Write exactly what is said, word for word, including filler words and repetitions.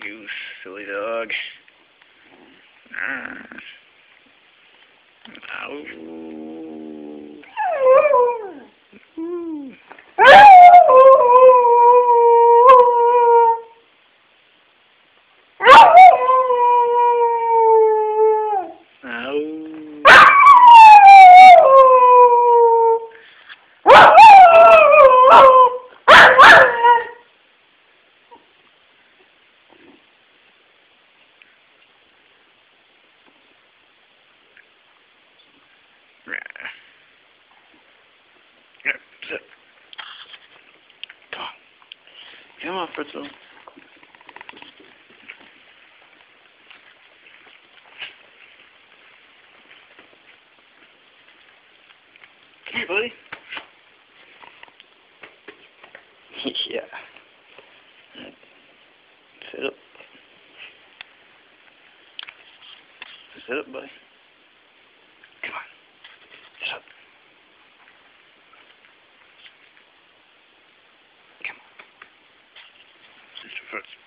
You silly dog. Ow. Yep, sit. Come on. Come on, Fritzl. Come here, buddy. Yeah. Sit up. Sit up, buddy. Come on. Sit up. Come on. Mister Fritz.